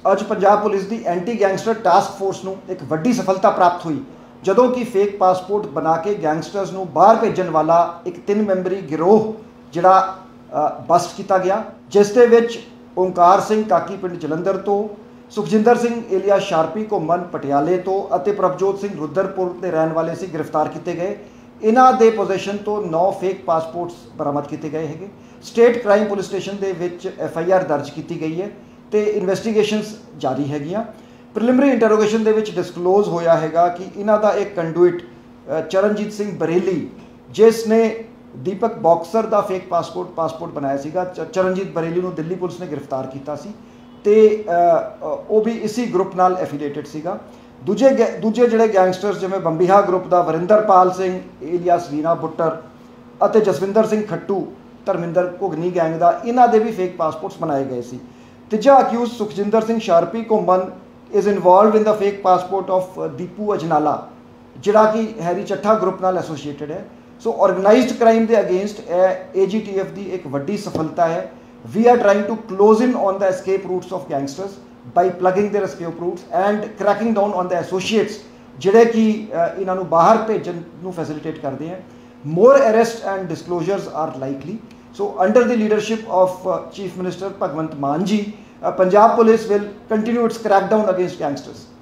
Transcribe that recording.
ਅੱਜ पंजाब पुलिस की anti gangster task force ਨੂੰ एक वड्डी सफलता प्राप्त हुई ਜਦੋਂ कि फेक पासपोर्ट बना के गैंगस्टर्स ਨੂੰ बाहर भेजन वाला एक 3 मैंबरी गिरोह ਜਿਹੜਾ बस्ट किया गया, जिस ਦੇ ਵਿੱਚ ओंकार सिंह काकी पिंड जलंधर तो, सुखजिंदर सिंह एलिया शार्पी घुम्मन पटियाले तो ਅਤੇ प्रभजोत सिंह रुद्रपुर के रहने वाले से गिरफ्तार किए गए। इन्हां दे पोजेशन तो 9 फेक पासपोर्ट्स बरामद किए गए हैं। स्टेट क्राइम पुलिस स्टेशन के FIR दर्ज की गई है तो इन्वेस्टिगेशनस जारी हैगियां। प्रिलिमिनरी इंटरोगेशन के डिस्कलोज होया हैगा कि इन्हां दा एक कंडुइट चरणजीत सिंह बरेली, जिसने दीपक बॉक्सर का फेक पासपोर्ट बनाया सीगा, चरणजीत बरेली को दिल्ली पुलिस ने गिरफ्तार किया सी ते वो भी इसी ग्रुप नाल एफिलेटेड सीगा। दूजे जिहड़े गैंगस्टर्स जिवें बंबीहा ग्रुप का वरिंदरपाल सिंह एलियास वीना बुट्टर और जसविंदर सिंह खट्टू धर्मिंदर घुगनी गैंग का, इन्हां दे भी फेक पासपोर्ट्स बनाए गए सी। तीजा accused Sukhjinder Singh Sharpi Ghumman is involved in the fake passport of Deepu Ajnala, जिहड़ा कि हैरी चट्ठा ग्रुप नाल एसोसीएटेड है। सो ऑर्गेनाइज्ड क्राइम के अगेंस्ट AGTF की एक वड्डी सफलता है। We are trying to close in on the escape routes of gangsters by plugging their escape routes and cracking down on the associates जिहड़े कि इन्हां नूं बाहर भेजन नूं फैसिलिटेट करते हैं। More arrest and disclosures are likely. So under the leadership of Chief Minister Bhagwant Mann ji, Punjab Police will continue its crackdown against gangsters.